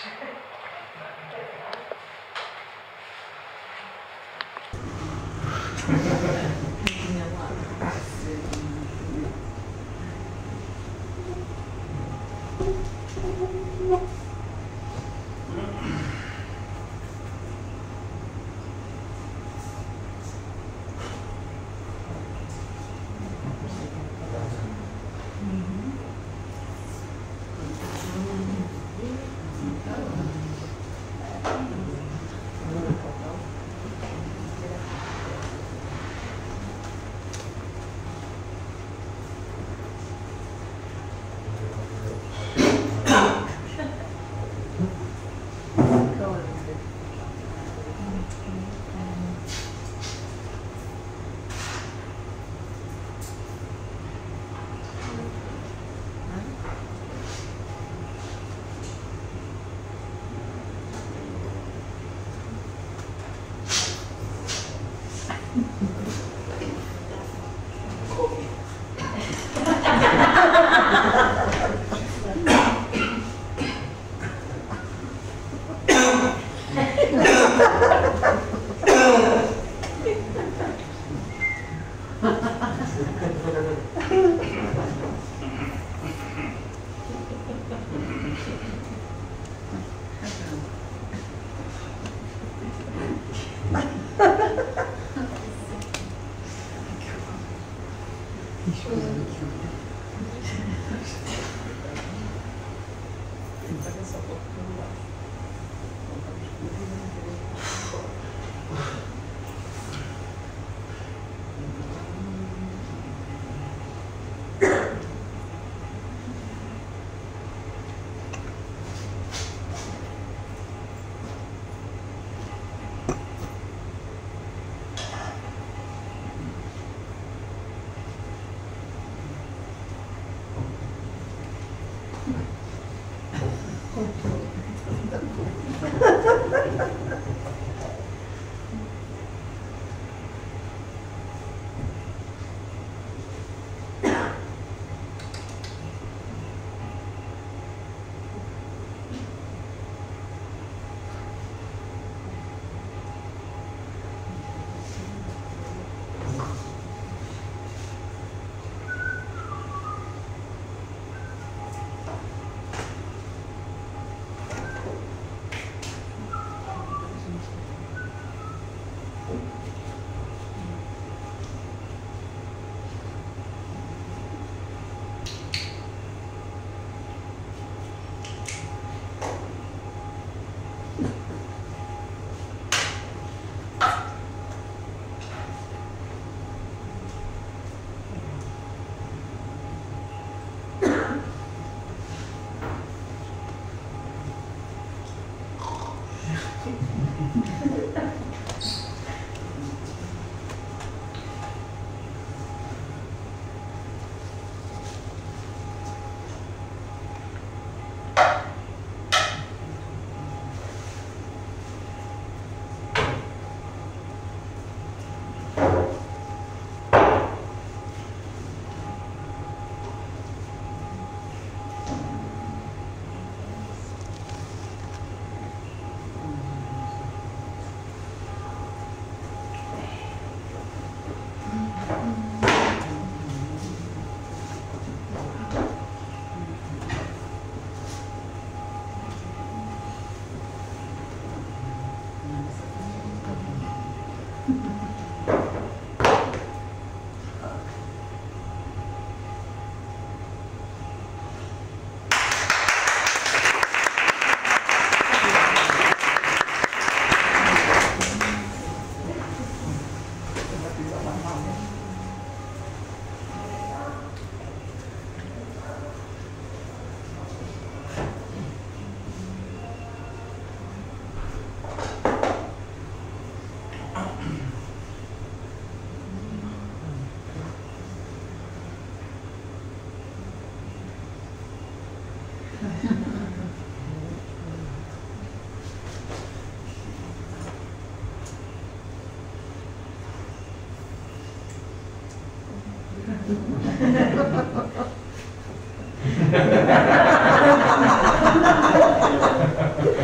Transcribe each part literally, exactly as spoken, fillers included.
Ha ha ha ha ha!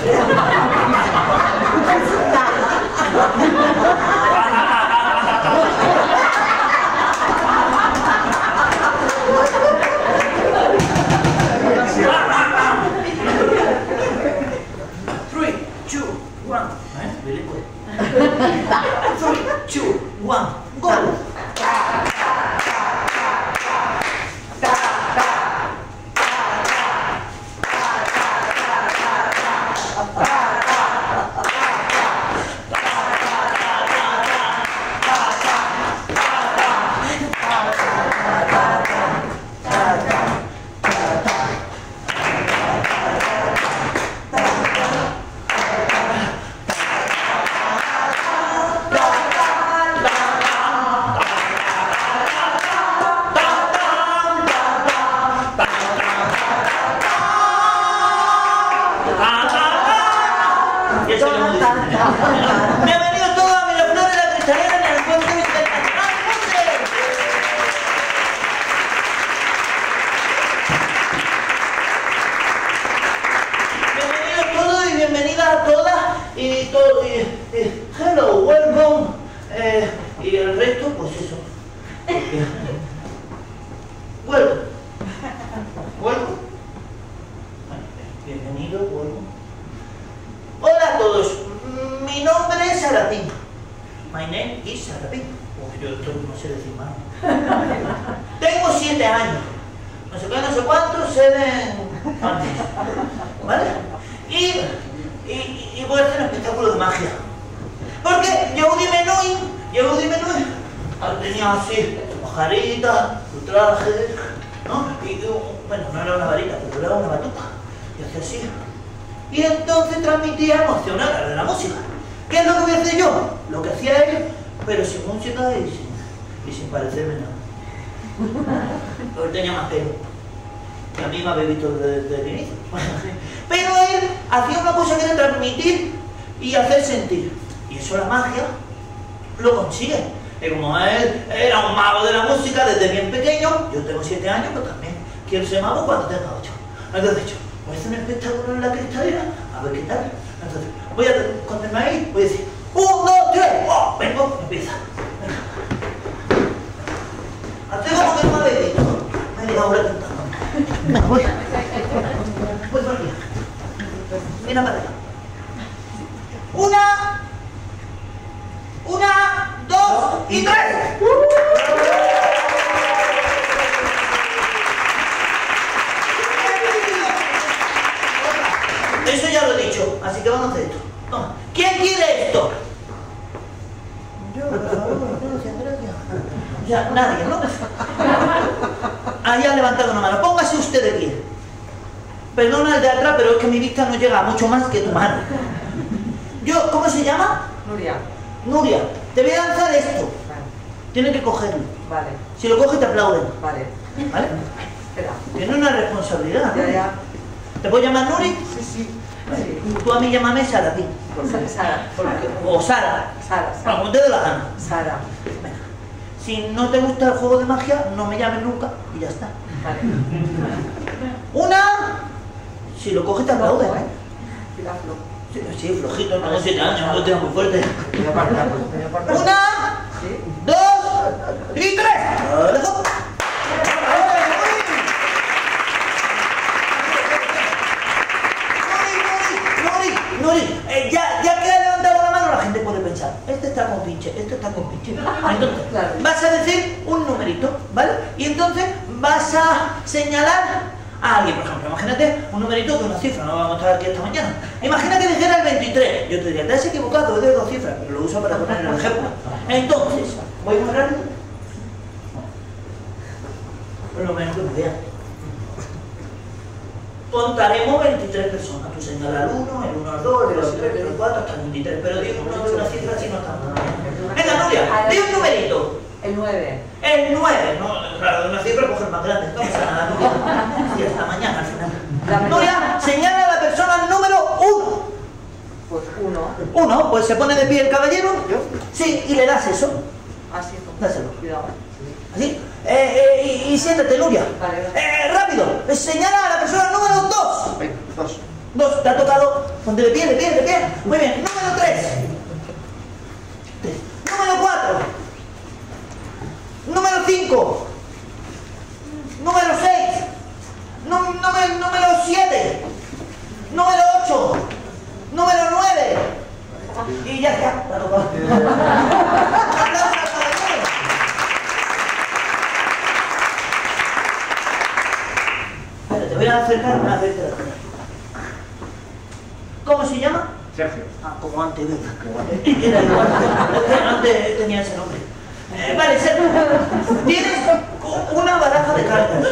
Three, two, one. ¿Eh? Bilingüe. Three, two, one, go. Bienvenidos todos a Miraflores de la Cristalera en el encuentro internacional. Bienvenidos todos y bienvenidas a todas y todo. Y, y, hello, welcome. Eh, y el resto, pues eso. Welcome. Welcome. Bienvenido, welcome. Hola a todos. Mi nombre es Sarapín. My name is Sarapín. Oh, yo esto no sé decir más. Tengo siete años. No sé qué, no sé cuántos, seven años. ¿Vale? Y, y, y voy a hacer un espectáculo de magia. Porque Yehudi Menuhin, Yehudi Menuhin, tenía así su pajarita, su traje, ¿no? Y bueno, no era una varita, pero era una batuta. Y hacía así. Y entonces transmitía emociones de la música. ¿Qué es lo que voy a hacer yo? Lo que hacía él, pero sin música y sin, y sin parecerme nada. Pero él tenía más pelo. Y a mí me había visto desde, desde el inicio. Pero él hacía una cosa que era transmitir y hacer sentir. Y eso la magia lo consigue. Y como él era un mago de la música desde bien pequeño, yo tengo siete años, pero también quiero ser mago cuando tenga ocho. Entonces yo, voy a hacer un espectáculo en la Cristalera, a ver qué tal. Entonces, voy a contarme ahí, voy a decir, un, dos, tres, oh, vengo, empieza. Hacemos como que no me habéis visto. Me he dejado ahora cantando. Venga, voy. Voy por aquí. Mira para allá. Una, una, dos y tres. Eso ya lo he dicho, así que vamos a hacer esto. Toma. ¿Quién quiere esto? Yo, gracias, gracias. O sea, nadie, ¿no? Ahí han levantado una mano. Póngase usted de pie. Perdona el de atrás, pero es que mi vista no llega mucho más que tu mano. Yo, ¿cómo se llama? Nuria. Nuria, te voy a lanzar esto. Vale. Tienes que cogerlo. Vale. Si lo coges te aplauden. Vale. ¿Vale? Espera. Tiene una responsabilidad, ¿no? Ya, ya. ¿Te puedo llamar Nuri? Sí, sí. Vale. Tú a mí llámame Sara, a ti. Sara. Sara. O Sara. Sara. Bueno, como te dé la gana. Sara. Venga. Si no te gusta el juego de magia, no me llames nunca y ya está. Vale. Una. Si lo coges te aplauden, ¿eh? Tiraflo. Sí, sí, flojito, tengo siete años, no lo tengo muy fuerte. Voy a apartar, voy a apartar. Una, Sí. dos y tres. ¡Dejo! Nuri, Nuri, eh, ya, ya que ha levantado la mano, la gente puede pensar, este está con pinche, este está con pinche. Entonces, Claro. vas a decir un numerito, ¿vale? Y entonces vas a señalar a alguien, por ejemplo, imagínate un numerito que una cifra, no vamos a estar aquí esta mañana. Imagina que dijera el veintitrés, yo te diría, te has equivocado, es de dos cifras, pero lo uso para poner el ejemplo. Entonces, voy muy rápido. Por lo menos que me vean. Contaremos veintitrés personas, tú señalas el uno, el uno al dos, el dos al tres, el cuatro, hasta el veintitrés, pero digo uno de una cifra así no está mal. Venga, Nuria, di un numerito. El nueve. El nueve, no, claro, de una cifra coge el más grande, no pasa nada, Nuria. Y hasta mañana al final. Nuria, señala a la persona número uno. Pues uno. Uno, pues se pone de pie el caballero. ¿Yo? Sí, y le das eso. Así. Dáselo. Cuidado. Así. Eh, eh, y, y siéntate, Nuria. Vale. Eh, rápido, señala a la persona número dos. Venga, dos. Dos, te ha tocado Ponte de pie, de pie, de pie. Muy bien. Número tres. Número cuatro. Número cinco. Número seis. Número, número siete. Número ocho. Número nueve. Y ya está. Ya tocó. Te voy a acercar una vez. ¿Cómo se llama? Sergio. Ah, como antes, ¿verdad? Era igual. Antes tenía ese nombre. Eh, vale, Sergio. Tienes una baraja de cartas.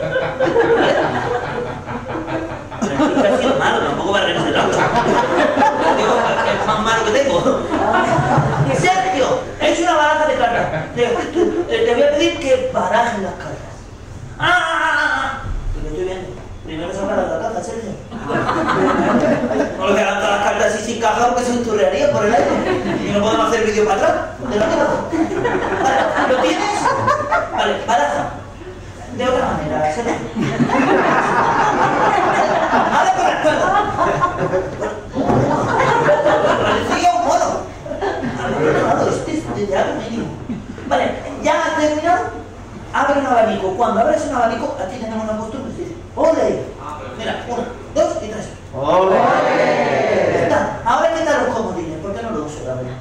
¿Vale? Ha sido malo, tampoco va a reírse el otro. Digo, es más malo que tengo. Sergio, es una baraja de cartas. Te, te, te voy a pedir que barajes las cartas. ¡Ah! Lo estoy viendo. Primero sacar la caja, Sergio. No le voy a lanzar las cartas así sin caja porque se enturrearía por el aire. Y no podemos hacer vídeo para atrás. ¿De lo mismo? Vale, ¿lo tienes? Vale, baraja. De otra manera, Sergio. Ahora por la espalda. Parecía un mono. Al este es de algo mínimo. Vale, ¿ya has terminado? Abre un abanico. Cuando abres un abanico, aquí tenemos una costumbre. ¡Ole! Mira, uno, dos y tres. ¡Ole! Está. Ahora, ¿qué tal los comodines? ¿Por qué no lo uso, la verdad?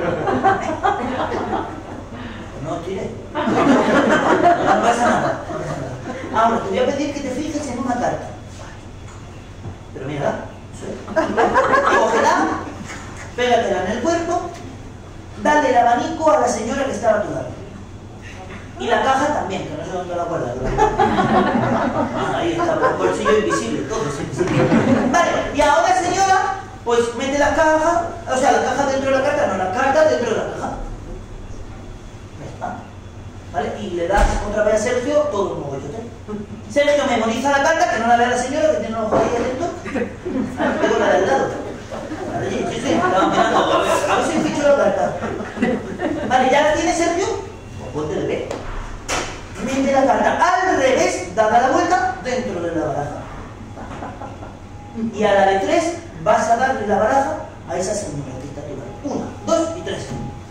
No tiré. No pasa nada. No pasa nada. Ahora, te voy a pedir que te fijes en una carta. Pero mira, cógela, pégatela en el cuerpo, dale el abanico a la señora que estaba a tu lado. Y la caja también, que no sé dónde la guardas. Ah, ahí está, el bolsillo invisible, todo es invisible. Vale, y ahora, señora, pues mete la caja, o sea, la caja dentro de la carta, no, la carta dentro de la caja. Ya está. ¿Vale? Y le das otra vez a Sergio todo el mogollote. Sergio memoriza la carta, que no la vea la señora, que tiene los ojos ahí adentro. Ah, tengo la del lado. Vale, sí, sí, estaba mirando, a ver, a ver si he ficho la carta. Vale, ¿ya la tiene Sergio? Pues ponte de pie. Mete la carta al revés, dada la vuelta dentro de la baraja. Y a la de tres vas a darle la baraja a esa señora que está a tu lado. Una, dos y tres.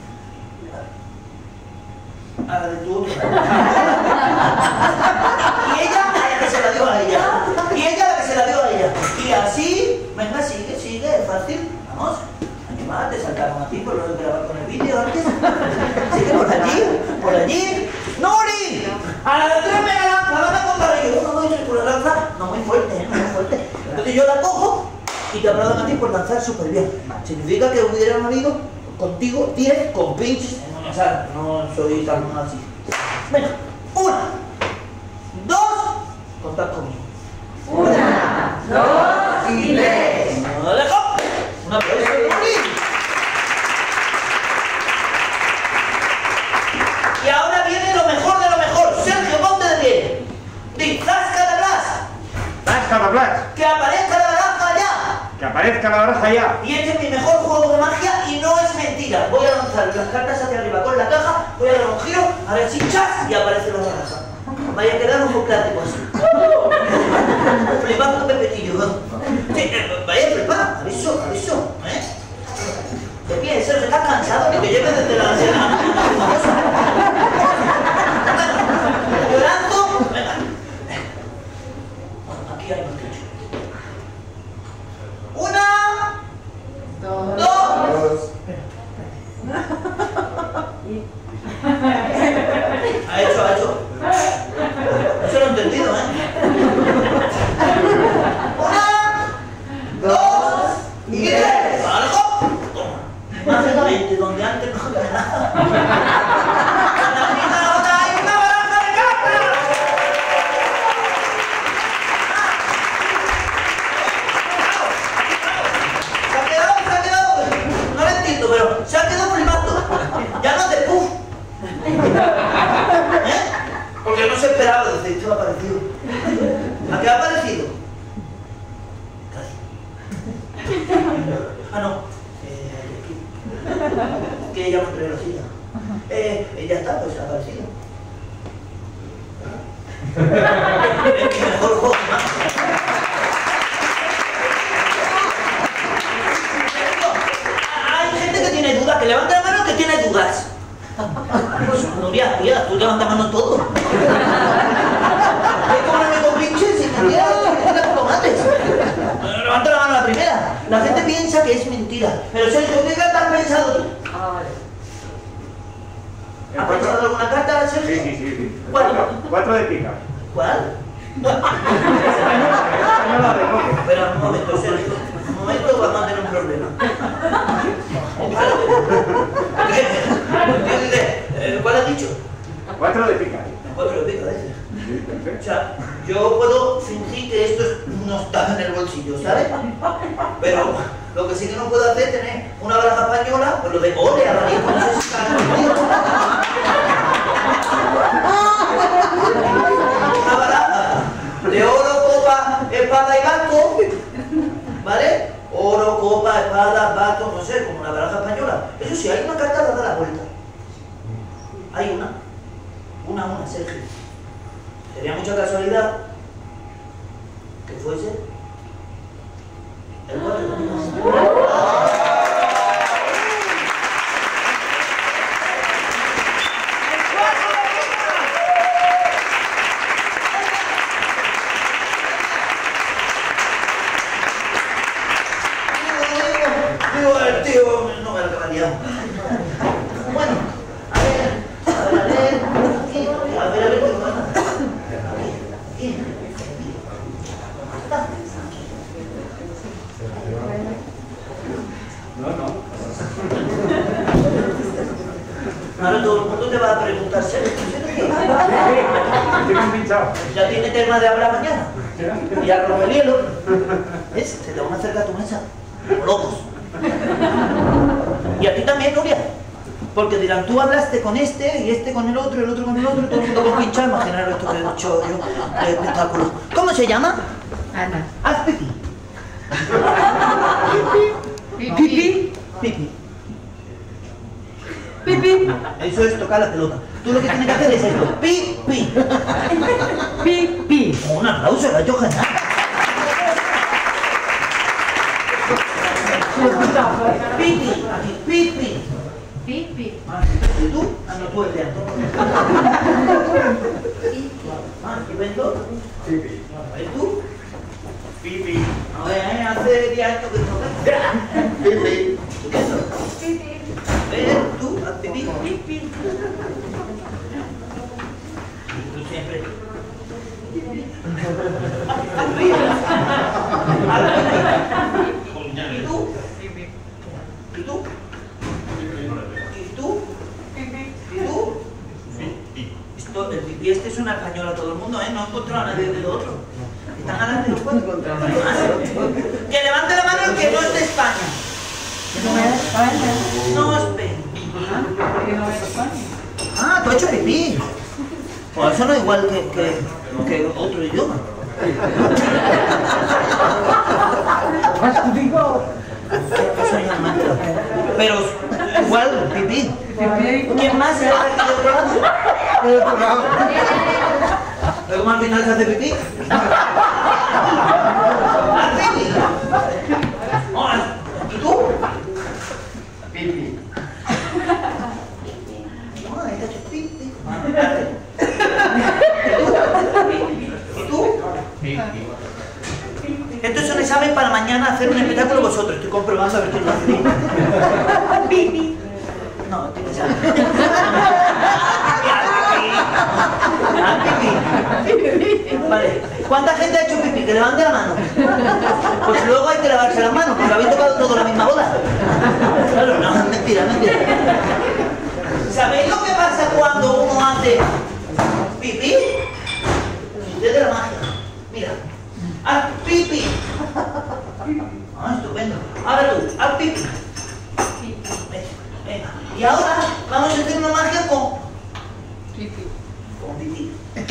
A la de tu otra. Y ella a la que se la dio a ella. Y ella a la que se la dio a ella. Y así, venga, sigue, sigue, es fácil. Vamos. Animate, saltaron a ti por lo de grabar con el vídeo antes. Sigue por allí, por allí. ¡Nuri! A la de tres me la lanza, la van a contar yo. No, no, no, por la lanza, no muy fuerte, ¿eh? No muy fuerte. Entonces yo la cojo y te aplaudan a ti por lanzar súper bien. Significa que hubieran habido contigo diez con pinches en una sala. No soy tan así. Venga, una, dos, contad conmigo. Una, dos y tres. ¡No dejo! ¡Un aplauso de Nuri! Y ahora viene lo mejor de lo mejor. Sergio, ponte de pie. Di, ¡zasca de Blas! ¡Zasca de Blas! ¡Que aparezca la baraja allá! ¡Que aparezca la baraja ya! Y este es mi mejor juego de magia y no es mentira. Voy a lanzar las cartas hacia arriba con la caja, voy a dar un giro, a ver si chas y aparece la baraja. Vaya a quedar un poco plástico así. Flipando pepetillo, ¿no? Sí, eh, vaya a flipar, aviso, aviso, ¿eh? ¿De pie? ¿Sergio, estás cansado? Que te lleve desde la cena. Llorando, venga. Bueno, aquí hay un techo. Una, dos, dos. Ha hecho, ha hecho. Eso lo he entendido, ¿eh? Una, dos y tres. Vale, hop. Toma. Mágicamente, donde antes no había nada. En la misma nota hay una baraja de cartas. Se ha quedado, se ha quedado. No lo entiendo, pero se ha quedado flipando. Ya no te puff. ¿Eh? Porque no se esperaba, desde esto ha aparecido. ¿A qué ha aparecido? Casi. Ah, no. Eh, aquí. Que ella me trae la silla. Eh, ya está, pues ha aparecido. Es mi mejor juego, ¿no? tú te mandas mano todo. Es como no me compinches y me tiras los tomates. Levanta la mano a la primera. La gente piensa que es mentira. Pero Sergio, ¿qué carta has pensado tú? ¿Has pensado alguna carta, Sergio? Sí, sí, sí. sí. ¿Cuál? Cuatro, cuatro de pica. ¿Cuál? Española de coque. Espera un momento, Sergio. Un momento, vamos a tener un problema. Eh, ¿Cuál has dicho? Cuatro de pica. Cuatro de pica, ¿eh? Sí, O perfecto. sea, yo puedo fingir que esto no está en el bolsillo, ¿sabes? Pero lo que sí que no puedo hacer es tener una baraja española, pues lo de ole, abanico, no sé si está en el bolsillo. Una baraja de oro, copa, espada y basto, ¿vale? Oro, copa, espada, basto, no sé, como una baraja española. Eso sí, hay una carta dada la vuelta. Hay una. Una, una, Sergio. Sería mucha casualidad que fuese el cuatro de pica. Digo, el tío no me lo liado. Bueno, a ver, a ver, a ver, aquí, a ver, a ver, qué pasa. Aquí, aquí. No, no. Ahora todo el mundo te va a preguntar, Sergio, Estoy compinchado. ¿ya tiene tema de hablar mañana? Y a romper el hielo. ¿Ves? Se te van a acercar a tu mesa. Como locos. Y a ti también, Nuria. Porque dirán, tú hablaste con este, y este con el otro, y el otro con el otro, y todo el mundo con pinchar. Imaginaros esto que he dicho yo, de espectáculo. ¿Cómo se llama? Ana. Haz pipí. Pipi. Pipí. Pipi. Eso es tocar la pelota. Tú lo que tienes que hacer es esto. Pipí. Pipi. Un aplauso, lo ha hecho genial. Pipi. Aquí, pipí. Pipi. ¿Y tú? Ah, no, tú el de Antonio. Ah, ¿y vendo? Pipi. ¿Y tú? Pipi. A ver, eh, hace diez años que no me... Pipi. Pipi. ¿Ves? ¿Tú? ¿Haz pipí? Pipi. Y tú siempre... Te ríes. Haz pipí. ¿Y tú? ¿Y tú? ¿Y tú? ¿Y tú? Esto, el pipí este es una española todo el mundo, ¿eh? No he encontrado a nadie del otro. ¿Están adelante los cuatro? Que levante la mano el que no es de España. No es España. No, Spain. ¿Por qué no es España? Ah, tú has hecho pipí. Pues eso no es igual que, que, que otro idioma. Eso es normal. Pero igual, pipí. ¿Quién más se hace aquí de otro lado? De otro lado. ¿Pero cómo al final se hace pipí? ¿Haz pipí? ¿Y tú? Pipi. No, ahí te ha hecho pipí. ¿Y tú? Pipi. Esto es un examen para mañana hacer un espectáculo vosotros. Estoy comprobando a ver quién lo hace bien. Pipi. No, tiene que ser. Pipí. Vale. ¿Cuánta gente ha hecho pipí? Que levante la mano. Pues luego hay que lavarse las manos, porque habéis tocado todo la misma bola. Claro, no, es mentira, es mentira. ¿Sabéis lo que pasa cuando uno hace pipí? Usted de la magia. Mira. Haz pipí. Ah, estupendo. Ahora tú, haz pipí. Venga. Y ahora vamos a hacer una magia con... Pipi. Con pipí.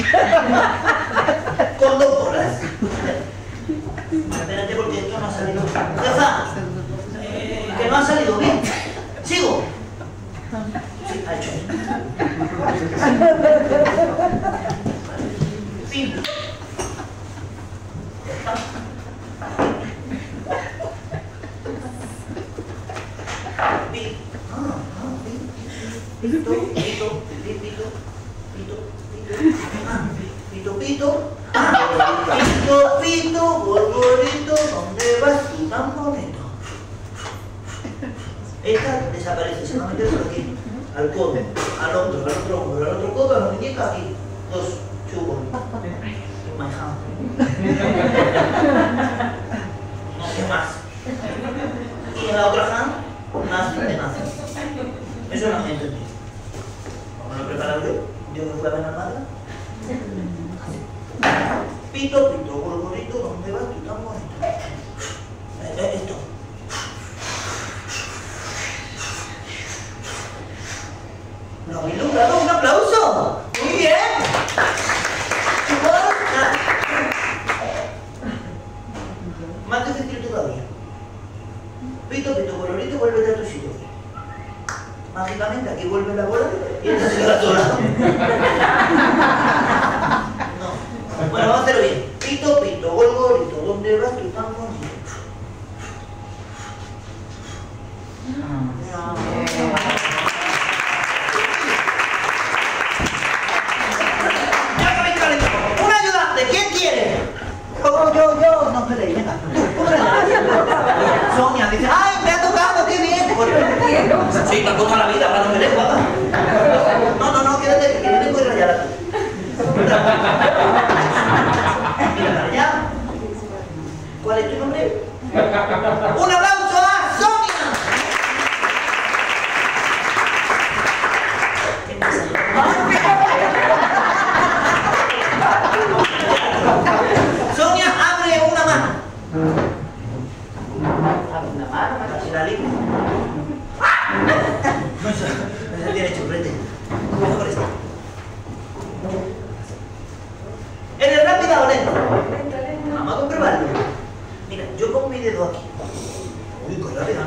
Con dos bolas. Espérate porque esto no ha salido. Ya está. Eh, que no ha salido bien. ¿Sigo? Sí, ha hecho. Pipí. Pito, pito, pito, pito, pito, pito, pito, pito, pito, gorgorito, ¿dónde vas tú tan bonito? Esta desaparece, se va a meter por aquí, al codo, al otro, al otro hombro, al otro codo, a la muñeca, aquí, dos chubos. In my hand. No sé más. Y en la otra hand, nazi de nazi. Eso no me entendí. ¿Cómo lo preparo yo? Yo me fui a ver la madre. Pito, pito, gorgorito, ¿dónde vas tú tan bonito? Eh, eh, esto. ¿Lo habéis logrado? ¡Un aplauso! ¡Muy bien! Más difícil todavía. Pito, pito, gorgorito, vuelve a tu sitio. Mágicamente aquí vuelve la bola y esta se queda sola. No. Bueno, vamos a hacerlo bien. Pito, pito, gorgorito, ¿dónde vas tú tan bonito? Ya cabéis calentado. ¡Un ayudante! ¿Quién quiere? Yo, yo, yo. No peleéis, venga. Sonia dice, ¡ay, me ha tocado! ¡Qué bien! Sí, me ha costado la vida para no pelear, guapa. No, no, no, quédate, que no te puedes rayar a tú. Mira para allá. ¿Cuál es tu nombre? ¡Un aplauso a Sonia! ¿Qué pasa? Sonia, abre una mano. Abre una mano. Así la limpio. No sé, esa tiene chupete. Mejor esta. ¿Eres rápida o lenta? Vamos a comprobarlo. Mira, yo pongo mi dedo aquí. Uy, qué rápida.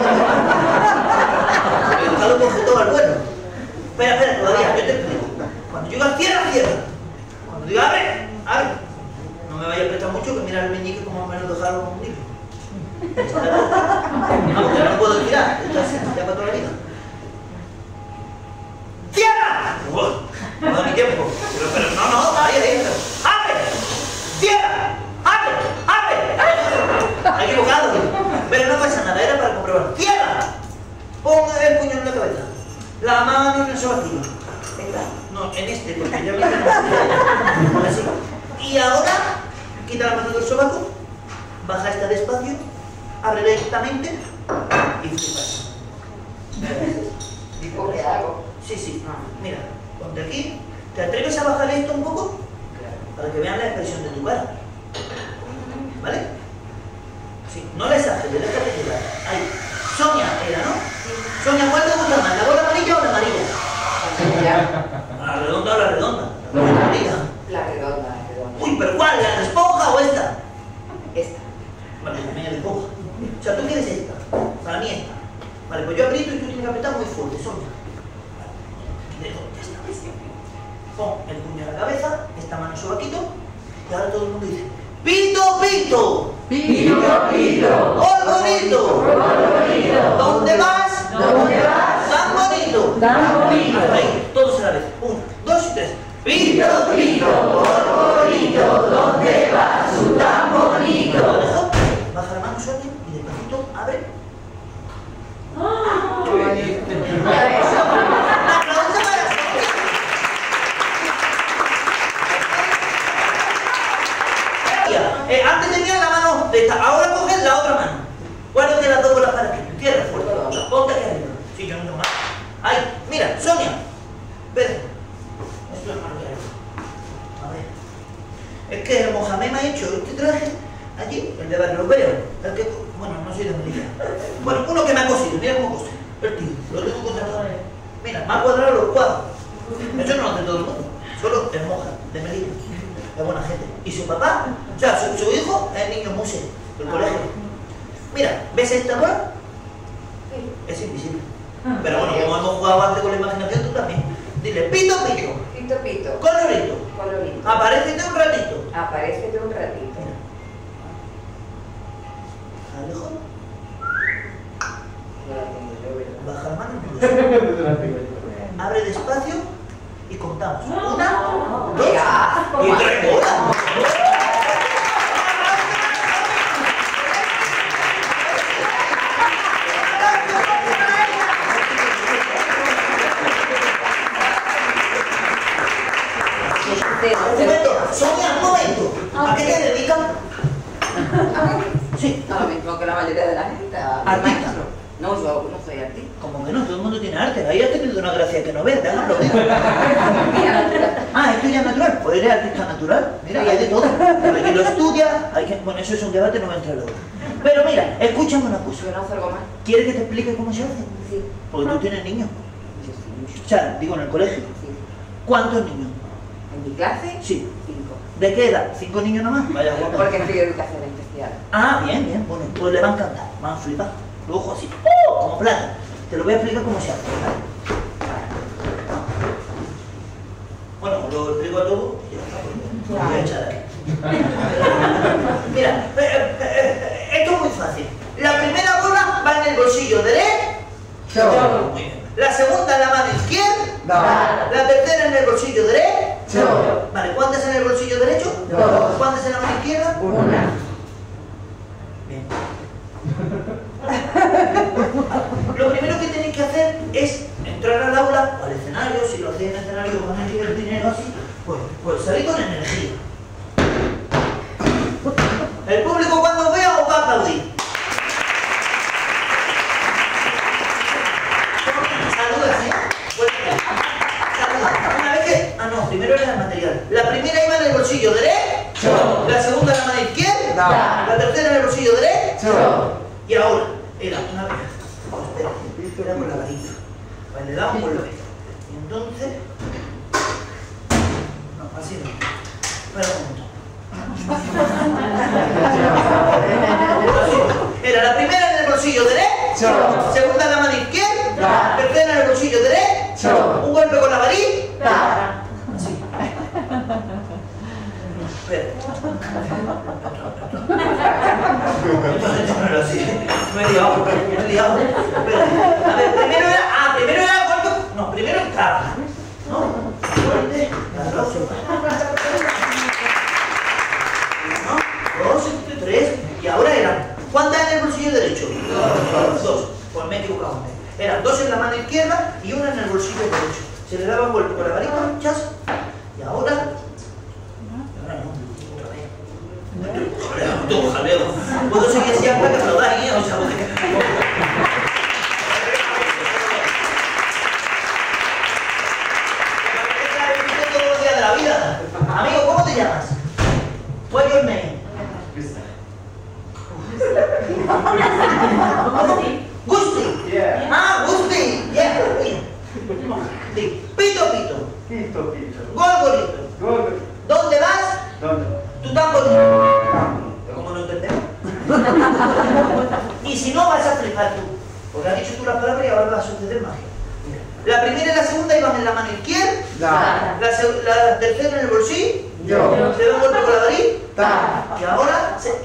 Déjalo coge todo al vuelo. Espera, espera, todavía, yo te explico. Cuando yo diga cierra, cierra. Cuando diga abre, abre. No me vaya a prestar mucho que mira el meñique como menos dejarlo con un libro. Vamos, ya no puedo tirar. Ya para toda la vida. ¡Cierra! No da mi tiempo. Pero, pero no, no, ahí, ahí. ¡Abre! ¡Cierra! ¡Abre! ¡Abre! Me he equivocado. Pero no pasa nada, era para comprobar. ¡Cierra! Pon el puño en la cabeza. La mano en el sobaquillo. No, en este, porque ya me tengo así. Y ahora, quita la mano del sobaco, baja esta despacio, abre lentamente y flipas. ¿Y por qué hago? Sí, sí. Mira, ponte aquí. ¿Te atreves a bajar esto un poco? Para que vean la expresión de tu cara. ¿Vale? Sí, no la exageres, déjate llevar. Ahí. Sonia era, ¿no? Sonia, ¿cuál te gusta más? ¿La bola amarilla o la amarilla? La redonda o la redonda. La bola amarilla. La redonda, la redonda. Uy, pero ¿cuál? ¿La de esponja o esta? Esta. Vale, también es de esponja. O sea, tú quieres esta. Para mí esta. Vale, pues yo aprieto y tú tienes que apretar muy fuerte, Sonia. Vale, dedo, ya está. Pon el puño en la cabeza, esta mano sobaquito, y ahora todo el mundo dice ¡Pito, pito! Pito, pito. ¡Gorgorito! Gorgorito. ¿Dónde vas? ¿Dónde vas? ¡Tan bonito! Tan bonito. Ahí, todos a la vez. Uno, dos y tres. Pito, pito, gorgorito, ¿dónde vas tú tan Lo bonito? dejo, baja la mano Sonia y despacito abre. Un aplauso para Sonia. Eh, antes tenía la mano de esta, ahora coges la otra mano. Guárdate las dos bolas para aquí. Tierra fuerte. Ponte aquí arriba. Sí, yo no tengo más. Ahí, mira, Sonia. Ven. Esto es mano de arriba. A ver. Es que el Mohamed me ha hecho este traje allí, el de Barrio Europeo. El que, bueno, no soy de Melilla. Bueno, uno que me ha cosido, mira cómo cose. El tío, lo tengo contratado. Mira, me ha cuadrado los cuadros. Eso no lo hace todo el mundo. Solo el Moja, de Melilla. Es buena gente. Y su papá, o sea, su, su hijo es el niño Muse, del colegio. Mira, ¿ves esta bola? Es invisible. Pero bueno, como hemos jugado antes con la imaginación, tú también. Dile, pito, pito. Pito, pito. Colorito. Colorito. Aparécete un ratito. Aparécete un ratito. Mira. Alejo. No la tengo yo, ¿verdad? Baja la mano. Abre despacio y con Contamos. Una, dos y tres bolas. Un momento, Sonia, un momento. ¿A qué te dedicas? Sí. No lo mismo que la mayoría de la gente. Artista. No, yo no soy artista. Como que no, todo el mundo tiene arte. Ahí has tenido una gracia que no ves, te han aplaudido. Ah, ¿es tuya natural? Pues eres artista natural. Mira, hay de todo. Hay quien lo estudia, hay que... Bueno, eso es un debate, no voy a entrar luego. Pero mira, escúchame una cosa. Yo no hago algo más. ¿Quieres que te explique cómo se hace? Sí. Porque tú tienes niños. Yo sí, mucho. O sea, digo, en el colegio. Sí. ¿Cuántos niños? ¿En mi clase? Sí. Cinco. ¿De qué edad? ¿Cinco niños nomás? Vaya guapa. Porque estoy en educación especial. Ah, bien, bien. Bueno, pues le va a encantar. Van a flipar. Los ojos así. ¡Oh! Como plata. Te lo voy a explicar cómo se hace. ¿Vale? Bueno, os lo explico a todos y ya está. Lo voy a echar ahí. Mira, eh, eh, eh, esto es muy fácil. La primera bola va en el bolsillo derecho. Muy bien. La segunda en la mano izquierda. La tercera en el bolsillo derecho. Vale, ¿cuántas en el bolsillo derecho? Dos. ¿Cuántas en la mano izquierda? Una. Bien. Lo primero que tenéis que hacer es entrar al aula o al escenario. Si lo hacéis en el escenario con el dinero así, pues, pues salid con energía. El público cuando os vea os va a aplaudir. Saluda, ¿sí? Saluda. Una vez que... Ah, no, primero era el material. La primera iba en el bolsillo derecho. La segunda en la mano izquierda. La tercera en el bolsillo derecho. Y ahora, era una vez. Espera, espera con la varita. Vale, le damos por la vez. Y entonces... No, así no. Espera un momento. Era la primera en el bolsillo derecho, segunda en la mano izquierda, tercera en el bolsillo derecho, un golpe con la varita. Así. Espera. Así. Me he liado, me he liado. Espera. A ver, primero era. Ah, primero era golpe. No, primero entraba. ¿No? Fuerte, garroso. Dos, tres, y ahora eran. ¿Cuántas en el bolsillo derecho? Dos. Dos. Pues me he equivocado. Eran dos en la mano izquierda y una en el bolsillo derecho. Se le daba un golpe con la varita, chas. Y ahora. Ahora no, otra vez. Jaleo, todo jaleo. Puedo seguir así hasta que aplaudáis, ¿eh? O sea, porque... todos los días de la vida. Amigo, ¿cómo te llamas? What's your name? Gusti. Yeah. Ah, Gusti. Yeah. Sí. Pito, pito. Pito, pito. Gol, golito. Gol. ¿Dónde vas? ¿Dónde? Tú tan bonito. ¿Cómo no entendemos? Y si no, vas a flipar tú. Porque has dicho tú las palabras y ahora va a suceder magia. La primera y la segunda iban en la mano izquierda. Da. La, seg- la tercera en el bolsillo. Yo. Se da un golpe con la varita. Da. Y ahora se...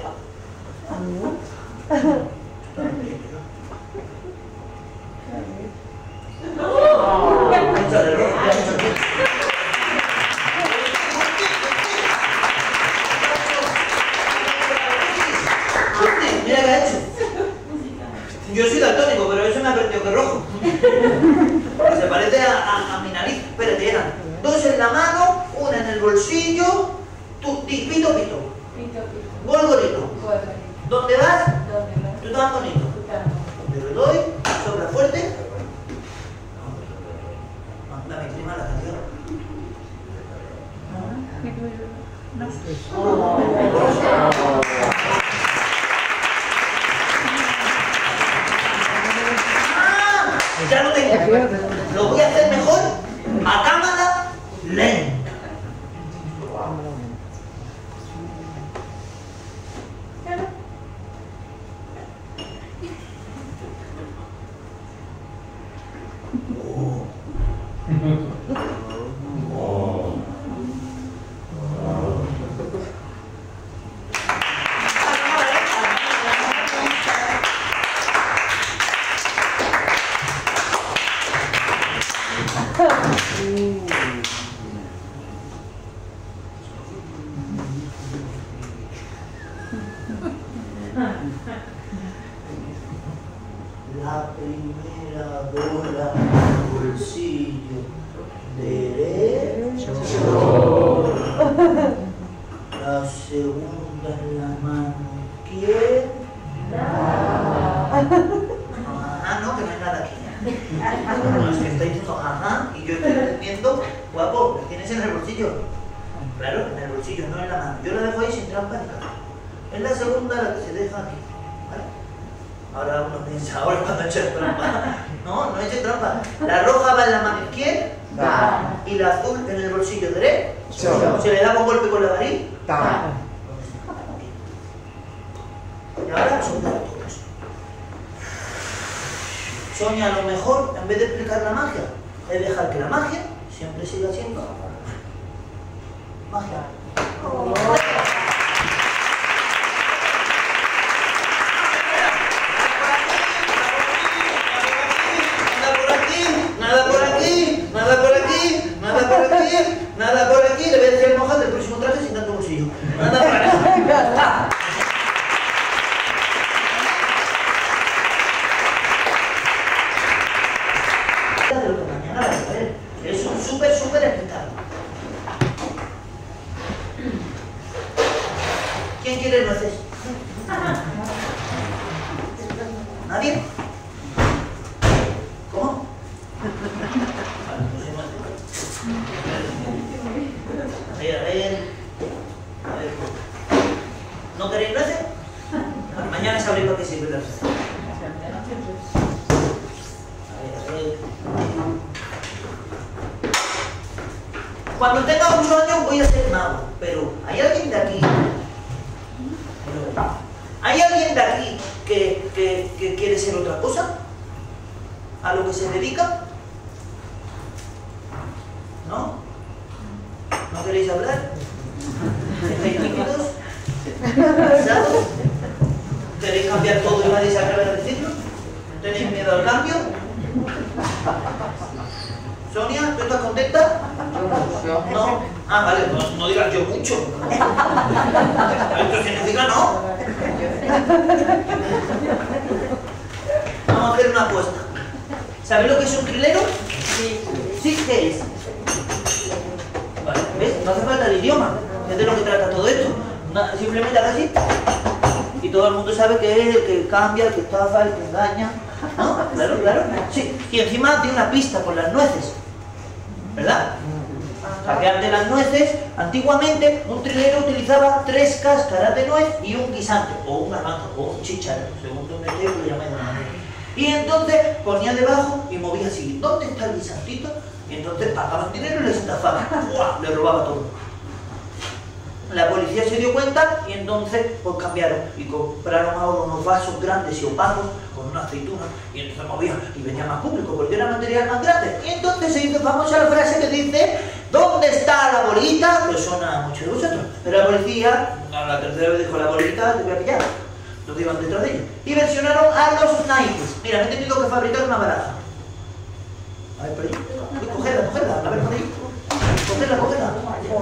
Échale, ¿no? Ya, échale. Mira qué ha hecho. Yo soy daltónico, pero eso me ha parecido que rojo. Se parece a, a, a mi nariz. Espérate, eran dos en la mano, una en el bolsillo. Tú, di, pito, pito. Gol, golito. ¿Dónde vas? Tú tan bonito. Te lo doy, sopla fuerte. Manda mi prima la canción. ¡Ah! Ya lo tengo. Lo voy a hacer mejor a cámara lenta. La primera bola, bolsillo derecho. La segunda en la mano izquierda. Ajá, no, que no hay nada aquí. No, es que estáis diciendo ajá y yo estoy entendiendo, guapo, ¿la tienes en el bolsillo? Claro, en el bolsillo, no en la mano. Yo la dejo ahí sin trampa ni nada. Es la segunda la que se deja aquí. ¿Vale? Ahora uno piensa, ahora cuando eches trampa. No, no eches trampa. La roja va en la mano izquierda y la azul en el bolsillo derecho. Se le da un golpe con la varilla. Y ahora soltar todo eso. Sonia, a lo mejor, en vez de explicar la magia, es dejar que la magia siempre siga siendo magia. Oh. Nada por aquí, nada por aquí, nada por aquí, nada por aquí. Le voy a decir al mojate el próximo traje sin tanto bolsillo. Nada por aquí. Es un súper, súper espectáculo. ¿Quién quiere nueces? ¿Nadie? ¿Cómo? A ver, a ver. A ver. ¿No queréis nueces? Mañana sabré para qué sirve la nueces. A ver, a ver. Cuando tenga ocho años voy a ser mago, pero ¿hay alguien de aquí? ¿Hay alguien de aquí que, que, que quiere ser otra cosa? ¿A lo que se dedica? ¿No? ¿No queréis hablar? ¿Estáis tímidos? ¿Cansados? ¿Queréis cambiar todo y nadie se atreve a decirlo? ¿Tenéis miedo al cambio? Sonia, ¿tú estás contenta? Yo mucho. ¿No? Ah, vale, no, no digas yo mucho. Esto significa no. Vamos a hacer una apuesta. ¿Sabéis lo que es un trilero? Sí. ¿Sí? ¿Qué es? Vale, ¿ves? No hace falta el idioma. Es de lo que trata todo esto. Una, simplemente hace así. Y todo el mundo sabe que es el que cambia, el que estafa, el que engaña. ¿No? Claro, claro. Sí. Y encima tiene una pista con las nueces. ¿Verdad? Saquearte las nueces. Antiguamente un trilero utilizaba tres cáscaras de nuez y un guisante, o un garbanzo, o un chícharo, según donde esté, lo llamáis de una manera. Y entonces ponía debajo y movía así. ¿Dónde está el guisantito? Y entonces pagaban dinero y les estafaban. ¡Uah! Les robaba todo. La policía se dio cuenta y entonces pues cambiaron y compraron ahora unos vasos grandes y opacos con una aceituna y entonces movían y venía más público porque era material más grande. Y entonces se hizo famosa la frase que dice: ¿dónde está la bolita? Pues suena a muchos de vosotros. Pero la policía, a la tercera vez dijo: la bolita te voy a pillar. Entonces iban detrás de ella. Y versionaron a los naipes. Mira, me he tenido que fabricar una baraja. A ver, por ahí. Uy, cogedla, cogedla, a ver por ahí. Cogedla, cogedla.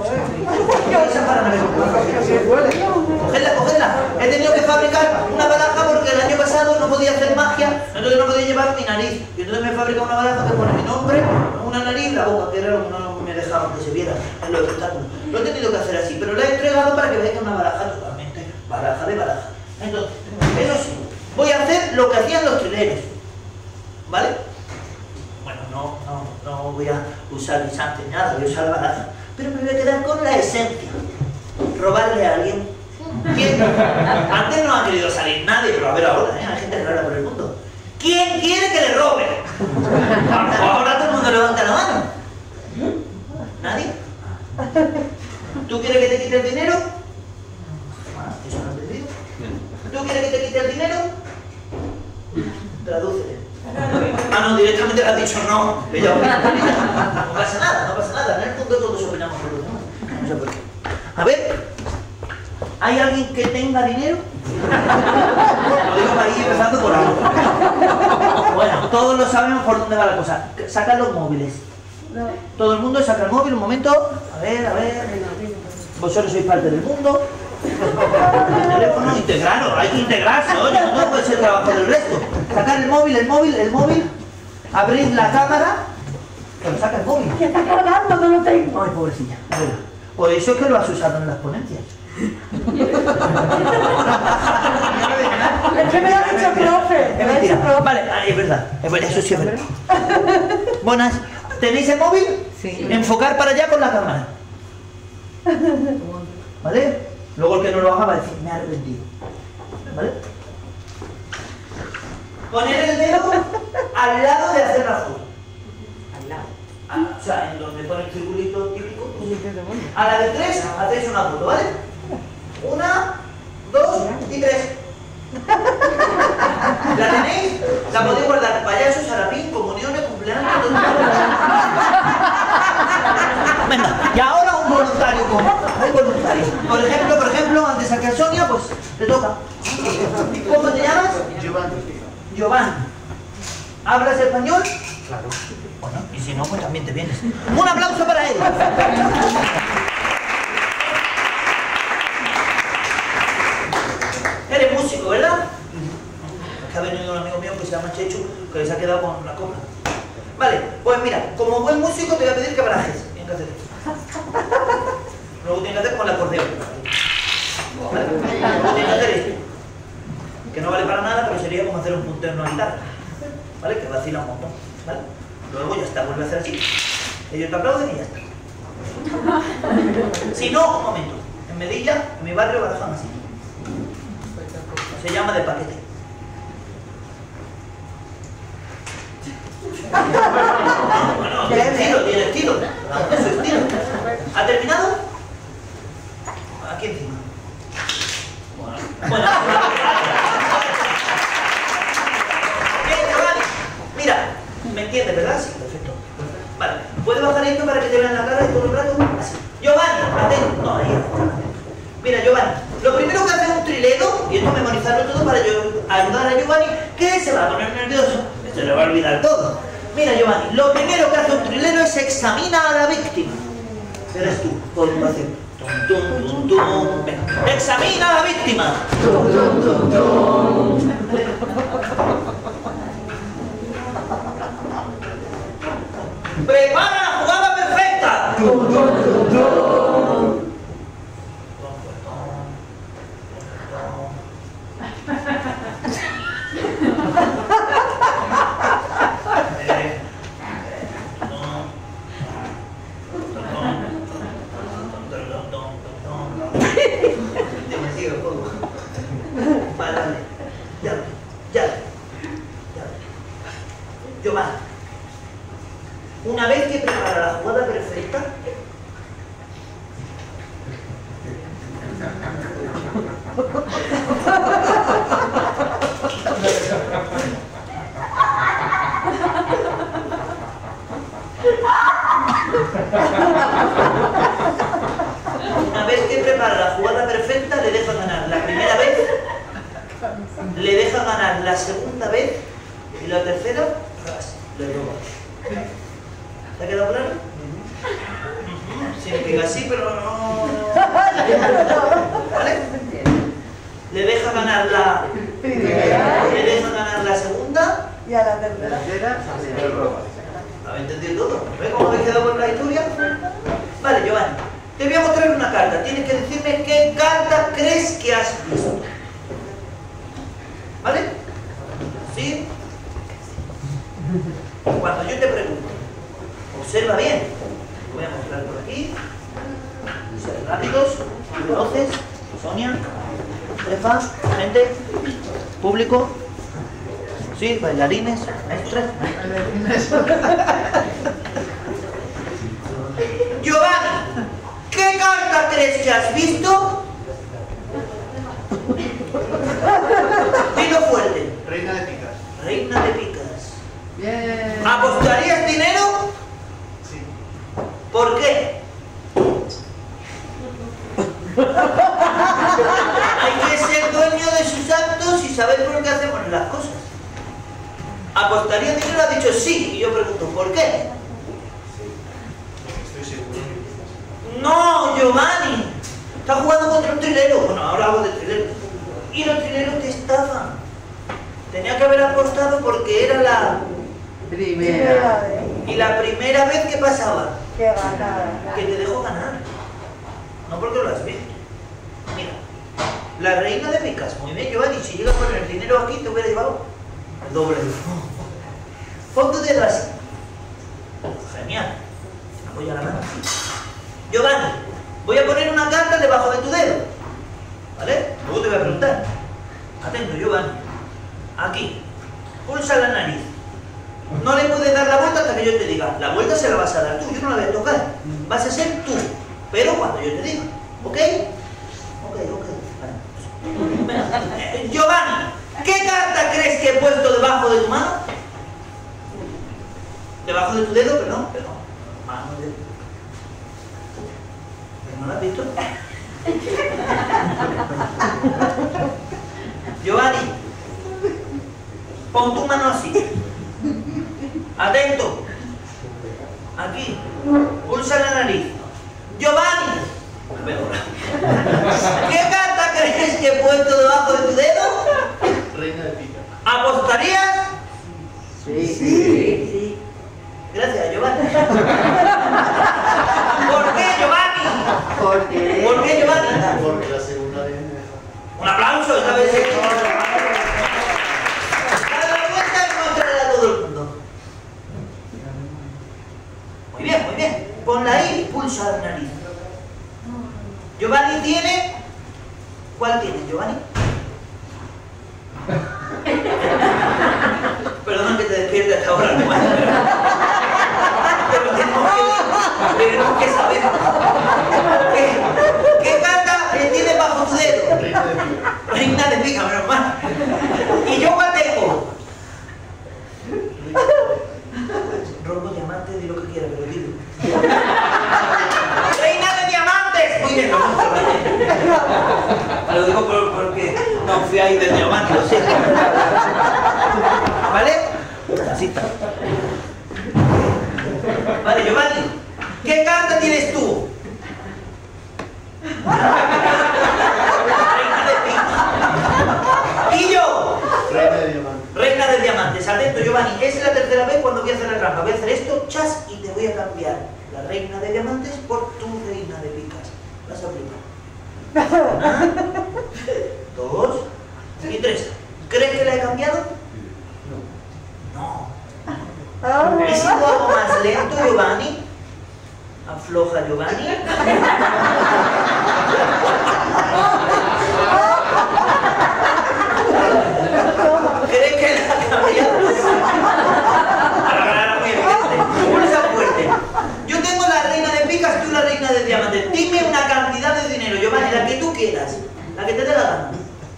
Cogedla, cogedla. He tenido que fabricar una baraja porque el año pasado no podía hacer magia, entonces no podía llevar mi nariz. Y entonces me he fabricado una baraja que pone mi nombre, una nariz y la boca, que era lo que no me dejaban que se viera en los espectáculos. Lo he tenido que hacer así, pero la he entregado para que veáis que es una baraja totalmente baraja de baraja. Entonces, eso sí, voy a hacer lo que hacían los trileros. ¿Vale? Bueno, no, no, no voy a usar guisante ni nada, voy a usar la baraja. Pero me voy a quedar con la esencia. Robarle a alguien. ¿Quién? Antes no ha querido salir nadie, pero a ver ahora, ¿eh? Hay gente rara por el mundo. ¿Quién quiere que le robe? Ahora todo el mundo levanta la mano. ¿Nadie? ¿Tú quieres que te quite el dinero? Ah, eso no he entendido. ¿Tú quieres que te quite el dinero? Tradúcele. Ah, no, directamente le has dicho no. Ella, no pasa nada, no pasa nada. En el fondo todos opinamos por los demás. No sé por qué. A ver, ¿hay alguien que tenga dinero? Lo digo para ir empezando por algo. Bueno, todos lo sabemos por dónde va la cosa. Sacan los móviles. Todo el mundo saca el móvil, un momento. A ver, a ver. Vosotros sois parte del mundo. El teléfono, integrarlo, hay que integrarse, oye, no puede ser el trabajo del resto. Sacar el móvil. móvil, el móvil, el móvil. Abrid la cámara. Pero saca el móvil. Que está cargando, no lo tengo. Ay, pobrecilla. A ver, por eso es que lo has usado en las ponencias. Es que me lo ha dicho profe. Me lo ha dicho profe. Vale, ah, es verdad, es verdad, eso sí es verdad. Buenas, ¿tenéis el móvil? Sí. Enfocar para allá con la cámara. ¿Vale? Luego el que no lo haga va a decir, me he arrepentido. ¿Vale? Poner el dedo al lado de hacer la foto. Al lado. Ah, o sea, en donde pone el circulito típico. A la de tres hacéis una foto, ¿vale? Una, dos y tres. ¿La tenéis? La podéis guardar. Payasos, sarapín, comuniones, cumpleaños. Todo. Venga, y ahora un voluntario. Un voluntario. Por ejemplo, por ejemplo, antes saqué a Sonia, pues te toca. ¿Cómo te llamas? Giovanni. Giovanni. ¿Hablas español? Claro. Bueno, y si no, pues también te vienes. Un aplauso para él. Eres músico, ¿verdad? Es que ha venido un amigo mío que se llama Chechu, que se ha quedado con la copla. Vale, pues mira, como buen músico te voy a pedir que barajes. Tienes que hacer esto. Luego tienes que hacer con el acordeón. ¿Vale? Luego tienes que hacer esto. Que no vale para nada, pero sería como hacer un punteo en una guitarra. ¿Vale? Que vacila un montón. ¿Vale? Luego ya está, vuelve a hacer así. Ellos te aplauden y ya está. Si no, un momento. En Medilla, en mi barrio, barajan así. Se llama de paquete. Bueno, tiene estilo, tiene estilo. Es su estilo. ¿Ha terminado? Aquí encima. Bueno. Bueno. Bien, Giovanni. Mira, ¿me entiendes, verdad? Sí, perfecto. Vale. ¿Puedes bajar esto para que te vean la cara y todo el rato? Así. Giovanni, atento. No, ahí está. Mira, Giovanni, lo primero que hace es un trilero, y esto memorizarlo todo para yo ayudar a Giovanni, que se va a poner nervioso, esto le va a olvidar todo. Mira, Giovanni, lo primero que hace un trilero es examina a la víctima. Eres tú, todo va a hacer. Tum, tum, tum, tum. Venga. Examina a la víctima. Tum, tum, tum, tum. Prepara la jugada perfecta. Tum, tum, tum, tum. Una vez que prepara la jugada perfecta, una vez que prepara la jugada perfecta, le deja ganar la primera vez, le deja ganar la segunda vez y la tercera, ras, le roba. ¿Te ha quedado claro? Uh-huh. Sí, que así, pero no... ¿Vale? Le deja ganar la... Le deja ganar la segunda. Y a la tercera. Le roba. ¿Habéis entendido todo? ¿Ves cómo habéis quedado con la historia? Vale, Giovanni. Te voy a mostrar una carta. Tienes que decirme qué carta crees que has visto. ¿Vale? ¿Sí? Cuando yo te pregunto, observa bien. Voy a mostrar por aquí. Ser rápidos, veloces. Sonia, jefa, gente, público. Sí, bailarines, maestras. Giovanni, ¿qué carta crees que has visto? Dilo fuerte. Reina de picas. Reina de picas. Bien. ¿Apostarías dinero? Sí. ¿Por qué? Hay que ser dueño de sus actos y saber por qué hacemos las cosas. ¿Apostaría dinero? Ha dicho sí. Y yo pregunto, ¿por qué? Estoy seguro. No, Giovanni. Estás jugando contra un trilero. Bueno, ahora hago de trilero. Y los trileros te estafan. Tenía que haber apostado porque porque era la... Primera. Y la primera vez que pasaba, Qué ganada. que te dejo ganar. No porque lo has visto. Mira, la reina de picas. Muy bien, Giovanni, si llegas a poner el dinero aquí, te hubiera llevado el doble. Pon tu dedo así. Genial. Apoya la mano. Giovanni, voy a poner una carta debajo de tu dedo. ¿Vale? Luego te voy a preguntar. Atento, Giovanni. Aquí. Pulsa la nariz. No le puedes dar la vuelta hasta que yo te diga. La vuelta se la vas a dar tú, yo no la voy a tocar. Vas a ser tú, pero cuando yo te diga. ¿Ok? Ok, ok. Vale. Eh, Giovanni, ¿qué carta crees que he puesto debajo de tu mano? Debajo de tu dedo, perdón, perdón. Mano de... ¿No la has visto? Giovanni, pon tu mano así. Atento. Aquí. Pulsa la nariz. Giovanni. ¿Qué carta crees que he puesto debajo de tu dedo? Reina de pica. ¿Apostarías? Sí. Sí. Gracias, Giovanni. ¿Por qué, Giovanni? ¿Por qué? ¿Por qué, Giovanni? Porque la segunda vez me deja. Un aplauso, esta vez. Dale la vuelta y muéstrale a todo el mundo. Muy bien, muy bien. Ponla ahí y pulsa la nariz. Giovanni tiene... ¿Cuál tiene, Giovanni? Perdona que te despiertes ahora, ¿no? Pero tenemos que, tenemos que saber. ¿Qué, qué carta tiene bajo tu dedo? Reina de pica. Reina de pica, menos mal. ¿Y yo cuál tengo? Robo diamante, di lo que quieras, pero dilo. ¡Reina de diamantes! Muy bien, vamos a ver. Lo digo por, porque no fiáis del diamante, lo siento. ¿Vale? Así está. Vale, Giovanni, ¿qué carta tienes tú? Reina de pica. ¿Y yo? Reina de diamante. Reina de diamantes. Atento, Giovanni, es la tercera vez cuando voy a hacer la trampa. Voy a hacer esto, chas, y te voy a cambiar la reina de diamantes por tu reina de picas. Vas a aplicar. Una, dos y tres. ¿Crees que la he cambiado? No. Ah, ¿Y si lo hago más lento, Giovanni? Afloja, Giovanni. ¿Crees que la ha cambiado? Ahora muy evidente. Pulsa fuerte. Yo tengo la reina de picas, tú la reina de diamantes. Dime una cantidad de dinero, Giovanni, la que tú quieras. La que te dé la gana.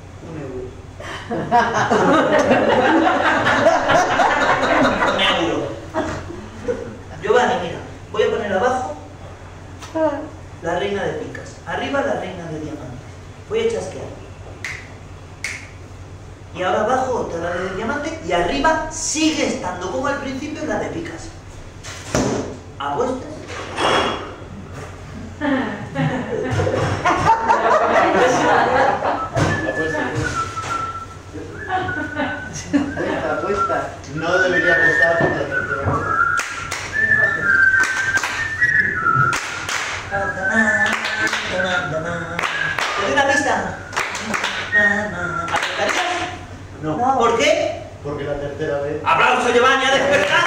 Un euro. Giovanni, mira, voy a poner abajo la reina de picas, arriba la reina de diamantes. Voy a chasquear. Y ahora abajo otra la de diamante y arriba sigue estando como al principio la de picas. ¿Apuestas? Apuesta, apuesta. No debería apostar por la tercera vez. ¿Te doy una pista? ¿Aceptarías? No, No. ¿Por qué? porque la tercera vez. ¡Aplauso, Giovanni! ¡Ha despertado!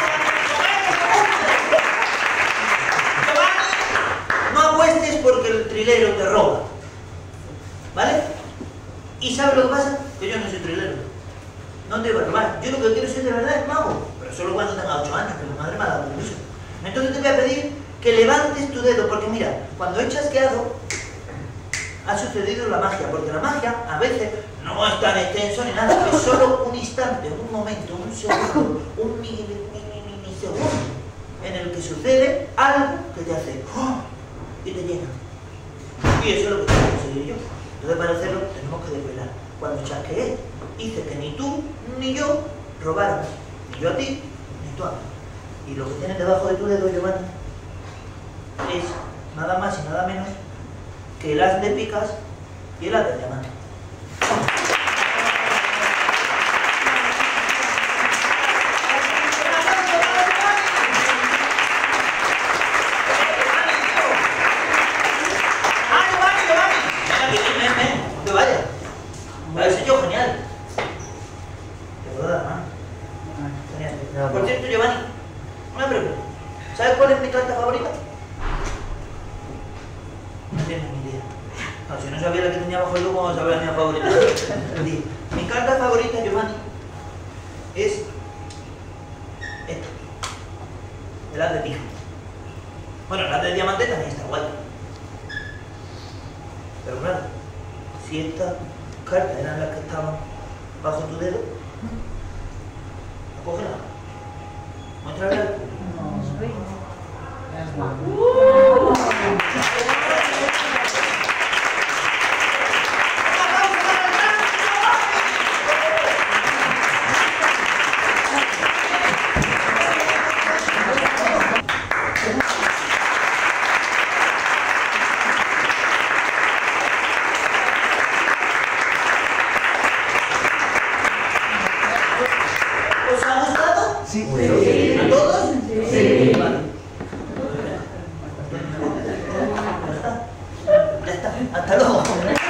Giovanni, no apuestes porque el trilero te roba. ¿Vale? ¿Y sabes lo que pasa? Que yo no soy trilero. No te voy a robar. Yo lo que quiero ser de verdad es mago. Pero solo cuando tenga ocho años, que mi madre me ha dado permiso. Entonces te voy a pedir que levantes tu dedo, porque mira, cuando he chasqueado, ha sucedido la magia, porque la magia a veces no es tan extenso ni nada, es solo un instante, un momento, un segundo, un mini, mini, mini, mini segundo en el que sucede algo que te hace ¡oh! Y te llena. Y eso es lo que tengo que conseguir yo. Entonces para hacerlo tenemos que desvelar. Cuando chasqueé, hice que ni tú ni yo robáramos, ni yo a ti, ni tú a mí. Y lo que tienes debajo de tu dedo, Giovanni, es nada más y nada menos que el as de picas y el as de diamante. genial. Por cierto, Giovanni, una pregunta. ¿Sabes cuál es mi carta favorita? No tienes ni idea. No, si no sabía la que tenía bajo el logo, vamos a saber la mía favorita. Mi carta favorita, Giovanni, es esta. El as de pija. Bueno, el as de diamante también está guay. Pero claro, si estas cartas eran las que estaban bajo tu dedo, cógela. Muéstrala al público. ¿Os ha gustado? Sí. ¿A todos? Sí. Vale. Ya está. Hasta luego.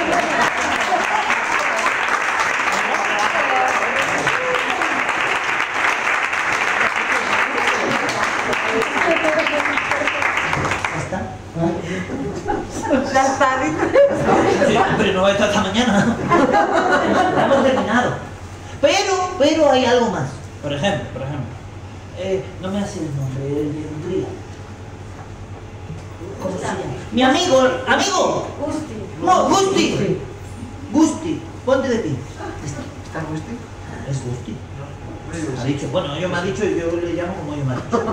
Ya está. Sí, pero no va a estar hasta mañana. Hemos terminado. Pero, pero hay algo más. Por ejemplo, por ejemplo. Eh, no me hace el nombre, el de Hungría. ¿Cómo se llama? Mi amigo, amigo. Gusti. No, Gusti. Gusti, ponte de pie. ¿Está Gusti? Es Gusti. Ha dicho, bueno, yo me ha dicho y yo le llamo como yo me ha dicho.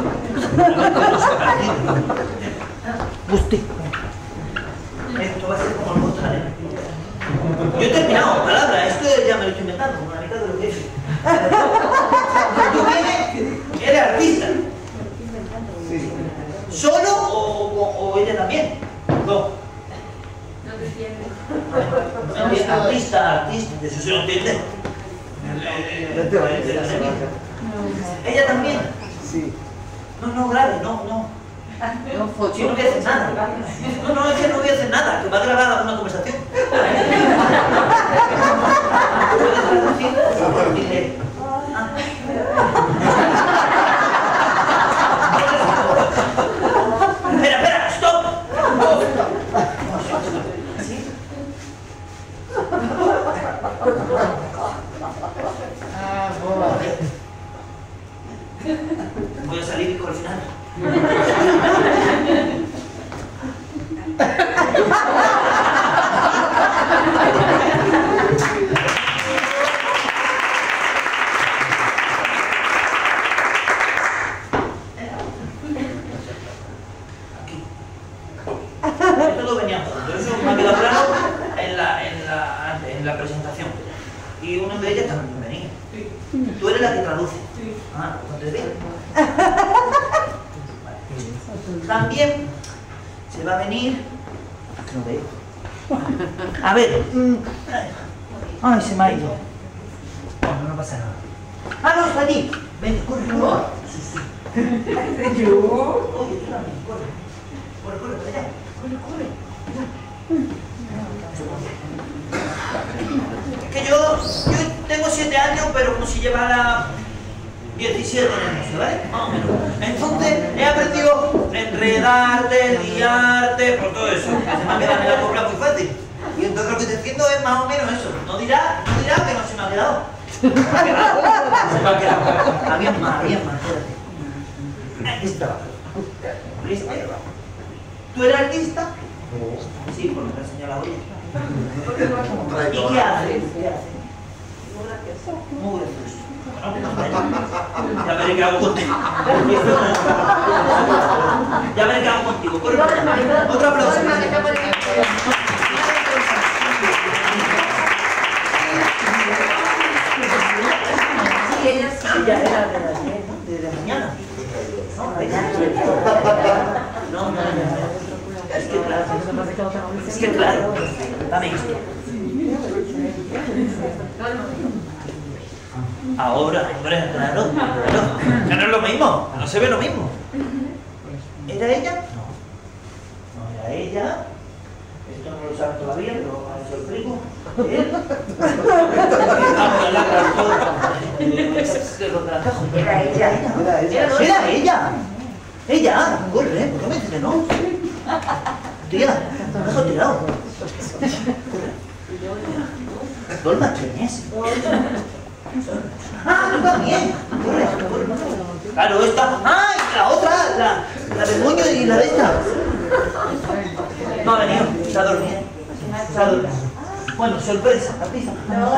Gusti. Esto va a ser como el postal, ¿eh? Yo he terminado, palabra, esto ya me lo estoy inventando, como la mitad de lo que he hecho. Tú viene, eres artista. Sí. ¿Solo o, o, o ella también? No. No te entiendes. Artista, artista, de eso se lo entiende. Ella también. Sí. No, no, grave, no, no. Si no voy a hacer nada. No, no, es que no voy a hacer nada, que va a grabar una conversación. Dile, ah. Espera, espera, stop. ¿Así? Voy a salir con el final. Aquí. Esto lo venía junto. Eso me ha quedado claro en la, en la, en la presentación. Y uno de ellas también venía. Tú eres la que traduce. Ah, pues te veo. También se va a venir. No veo. A ver. mm, Ay, se me ha ido. No, no pasa nada. Ah, no, está allí. Ven, corre, corre. Sí, sí. Oye, tú también, corre. Corre, corre, para allá. Corre, corre. Es que yo, yo tengo siete años, pero como si llevara diecisiete años, ¿vale? Más o menos. Entonces he aprendido a enredarte, liarte, por todo eso. Que se me ha quedado en la copla muy fácil. Y entonces lo que te entiendo es más o menos eso. No dirás no dirá que no se me ha quedado. Se me ha quedado. Se me ha quedado. Había más, había más, espérate. Aquí está. ¿Listo? ¿Tú eres artista? Sí, porque me ha señalado ella. ¿Y qué haces? ¿Qué haces? Muy gracioso. Ya veré qué hago contigo. Ya veré qué hago contigo. Corre, corre. Otro aplauso. Sí, ella sí. Ella era de las diez, ¿no? De la mañana. No, no, no. Es que claro. Es que claro. Dame esto. Ahora, hombre, claro, claro. Que no es lo mismo, no se ve lo mismo. ¿Era ella? No. No era ella. Esto no lo saben todavía, pero a eso lo explico. ¿Eh? Ah, la Era ella. Era ella. Era ella. Ella, corre, ¿por qué me dices que no? Tía, me dejo tirado. Dos machones. Ah, tú también. Corre, corre. Claro, esta. ¡Ay! La otra, la, la del moño y la de esta. No ha venido, se ha dormido. Se ha dormido. Bueno, sorpresa, artista.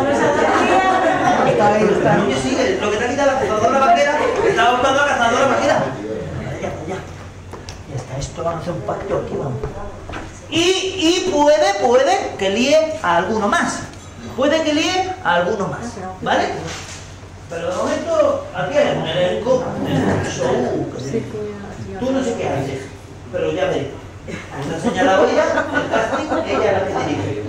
Está ahí, está. Oye, sí, lo que te ha quitado la cazadora vaquera, estaba buscando a la cazadora vaquera. Ya, ya. Ya está, esto vamos a hacer un pacto aquí, vamos. Y, y puede, puede que líe a alguno más. Puede que líe a alguno más, ¿vale? Pero de momento, aquí hay un elenco, un show. Tú no sé qué haces, pero ya veré. Me ha señalado ella, el casting, ella es la que dirige.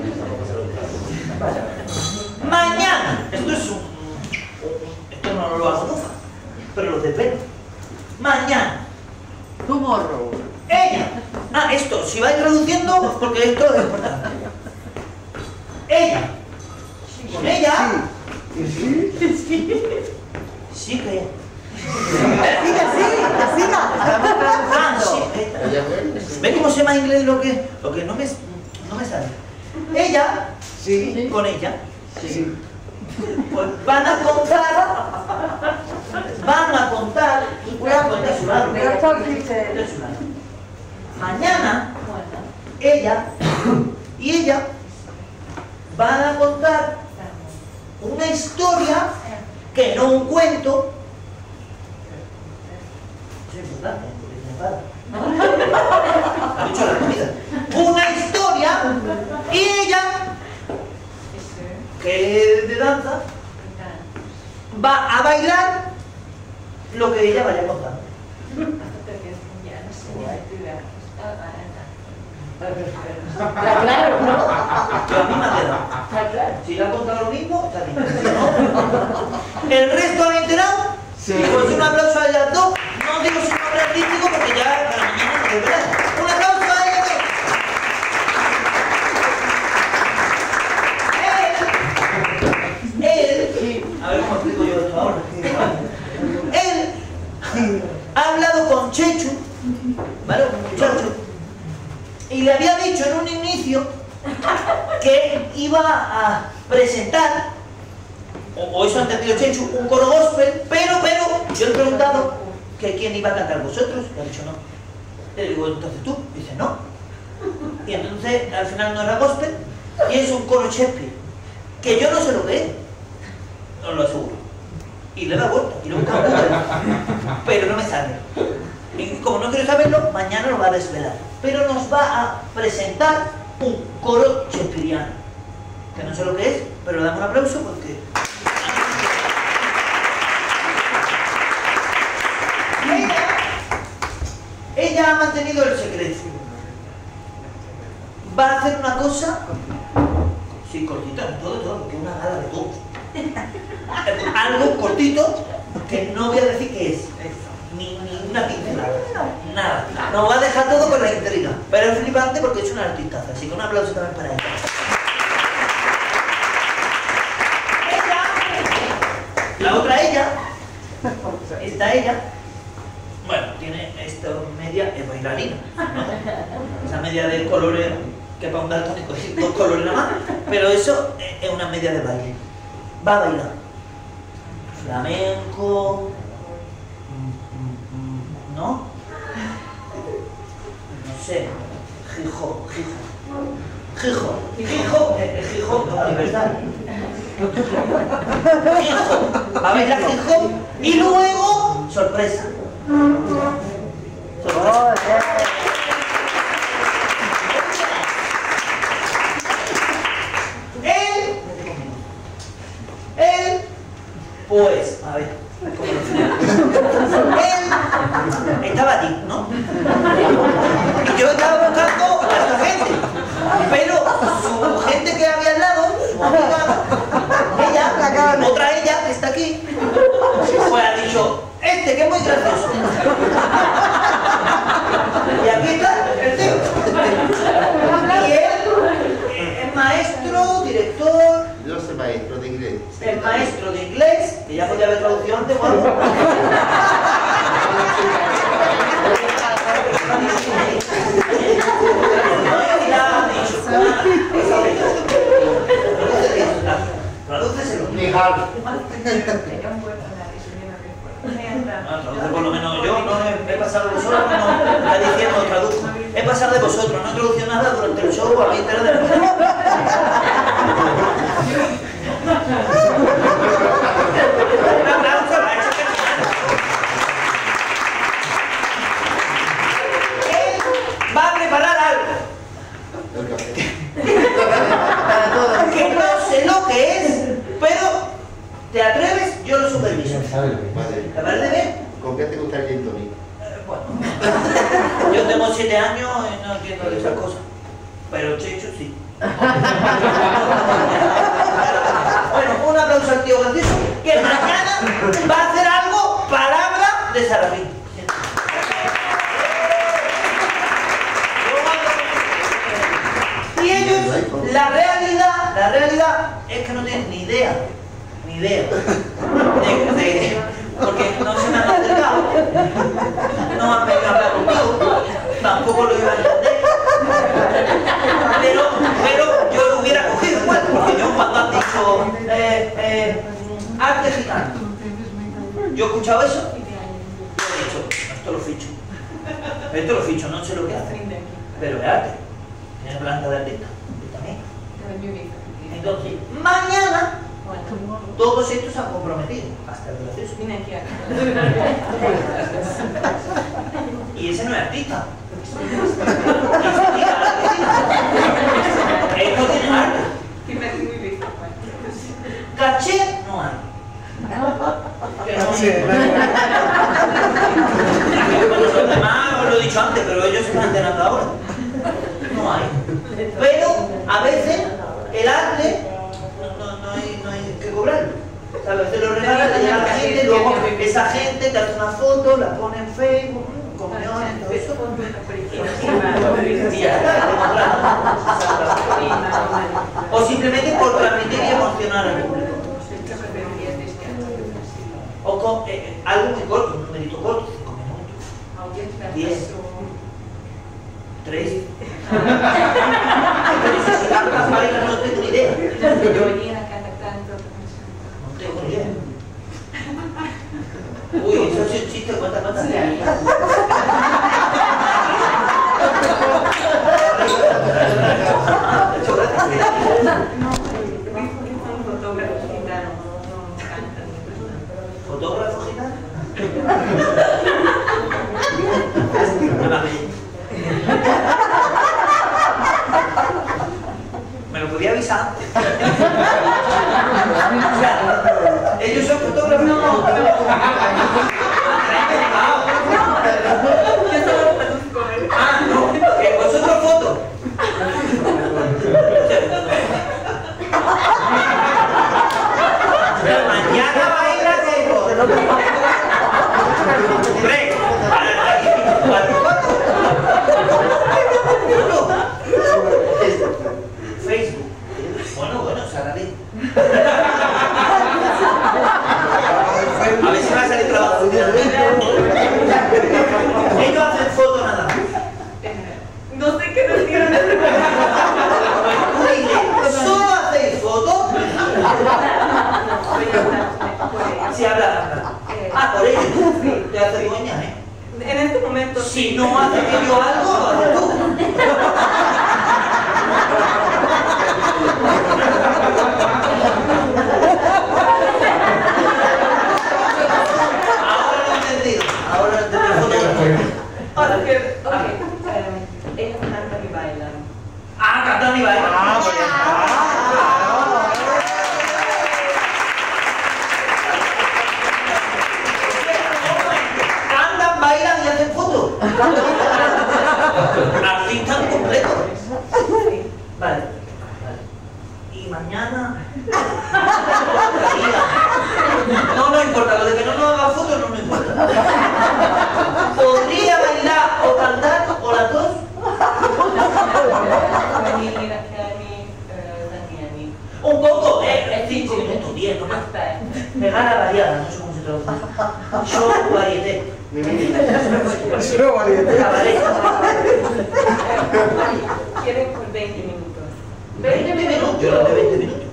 Mañana, esto es un, esto no lo hago nunca, pero lo de pelo. Mañana, Tomorrow. ella, ah, esto, si vais traduciendo, porque esto es importante. Ella, con ella, sí que, Siga, siga, siga. ah, sí, ella. ¿Ve cómo se llama en inglés lo que, lo que no me, no me sale? Ella, Sí. con ella, Sí. pues van a contar, van a contar, voy a contar su lado, Pero esto dice. de su lado. Mañana, ella y ella van a contar una historia que no un cuento. Es importante, porque me enfada. Ha dicho la comida. Una historia y ella, que es de danza, va a bailar lo que ella vaya contando. Claro, ¿no? Pero a mí me ha quedado. Si le ha contado lo mismo, está bien. Si no, el resto han enterado. Sí. Y pues un aplauso a ellas dos. No digo su nombre artístico porque ya para mañana no se verá. Un aplauso a ellas dos. Él, él, a ver cómo explico yo esto ahora. Él ha hablado con Chechu, ¿vale? Un muchacho. Y le había dicho en un inicio que iba a presentar, o, o eso ha entendido Chechu, un coro gospel, pero, pero, yo le he preguntado que quién iba a cantar vosotros, y ha dicho no. Le digo, entonces tú, dice no. Y entonces al final no era gospel, y es un coro Shakespeare, que yo no sé lo que es, os lo aseguro. Y le da vuelta, y lo busca en Google, pero no me sale. Y como no quiero saberlo, mañana lo va a desvelar. Pero nos va a presentar un coro shakespeariano. Que no sé lo que es, pero le damos un aplauso porque... Ella, ella ha mantenido el secreto. Va a hacer una cosa... Sí, cortita, todo, todo, porque es una gala de todos. Algo cortito que no voy a decir qué es. Ni, ni una pincelada, nada. Nos va a dejar todo con la intriga. Pero es flipante porque es una artistaza, así que un aplauso también para ella. Ella, la otra ella, esta ella, bueno, tiene esta media, es bailarina, ¿no? Esa media de colores, que para un daltónico es dos colores nada más, pero eso es una media de baile. Va a bailar flamenco, ¿no? No sé, Gijo, Gijo, Gijo, Gijo, eh, Gijo, universal. Gijo, va a bailar Gijo y luego, sorpresa. Sorpresa. Él, él, pues, a ver, ¿cómo lo explico? Él estaba allí, ¿no? Y yo estaba buscando a esta gente, pero su gente que había al lado, su amiga, ella, otra ella que está aquí, pues ha dicho, este que es muy gracioso. Y aquí está el tío. Y él es maestro, director, maestro de inglés, que ya podía haber traducido antes, bueno. Tradúceselo. Sería un buen análisis, Ah, traduce por lo menos yo, no he, he pasado de vosotros, no, está diciendo traduzco. He pasado de vosotros, no he traducido nada durante el show, a mí entera de va a preparar algo que no sé lo que es, pero ¿te atreves? Yo lo superviso. ¿Te parece bien? ¿Con qué te gusta el gin tonic? Eh, bueno, yo tengo siete años y no entiendo de esas cosas, pero Checho sí. Bueno, un aplauso al tío grandioso que mañana va a hacer algo palabra de Sarabín. Y ellos, la realidad, la realidad es que no tienen ni idea, ni idea, de, de, porque no se me han acercado, no han venido a hablar conmigo, tampoco lo iba a entender, pero, pero yo lo hubiera cogido igual, porque yo cuando han dicho eh, eh, arte gitano, yo he escuchado eso, yo he dicho, esto lo ficho, esto lo ficho, no sé lo que hace, pero es arte. Tiene planta de artista, también. Entonces, mañana todos estos se han comprometido hasta el gracioso. Y ese no es artista. Ese tiene arte. Esto tiene arte. Caché no hay. Que no sé. Los demás os lo he dicho antes, pero ellos se están enterando ahora. No hay. Pero a veces el arte no, no, no, hay, no hay que cobrarlo. O sea, a veces lo regalan, le llega a la gente, luego esa gente te hace una foto, la pone en Facebook, comuniones, todo eso. Y ya está, te contratan. O simplemente por transmitir y emocionar al público. O con eh, algo muy corto, un numerito corto, cinco minutos, diez. Tres. Pero si tantas bailas no tengo ni idea. No tengo ni idea. Uy, eso es un chiste, cuenta, cuenta. ¿Fotógrafo gitano? Me lo podía avisar. O sea, ellos son fotógrafos. No, no. Ah, no. Que vosotros fotos. Mañana va a ir a hacer. Hombre, Facebook. Bueno, bueno, Sarabín. A ver si va a salir trabajo. Ellos hacen fotos nada más. No sé qué decir. ¿Solo hacéis fotos? Si habla, habla. Ah, por ello. Te hace dueña, ¿eh? En este momento. Si no hace yo algo, lo haces tú. Ahora lo he entendido. Ahora lo he entendido. Ahora que. Ok. Um, ellos cantan y bailan. Ah, cantan y bailan. Ah, andan, bailan y hacen fotos. Artistas completos. Vale. Vale. Y mañana. No nos importa, lo de que no nos haga fotos no nos importa. Podría bailar o cantar o las dos. Un poco, eh, cinco minutos, diez, no más. varieté. Solo variedad. Cabaret. Quieren por veinte minutos. veinte minutos. Yo no de veinte minutos.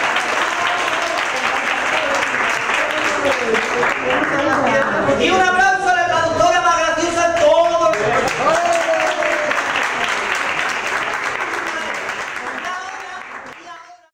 Y un aplauso.